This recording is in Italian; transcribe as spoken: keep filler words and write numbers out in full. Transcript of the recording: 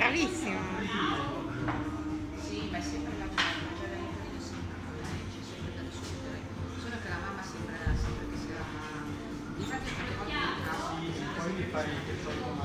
bravissimo. Sì, ma è sempre la mamma, cioè la mia figlia sempre c'è sempre da discutere, solo che la mamma sembra sempre che sia... Infatti tante volte in casa... Poi mi fai che sono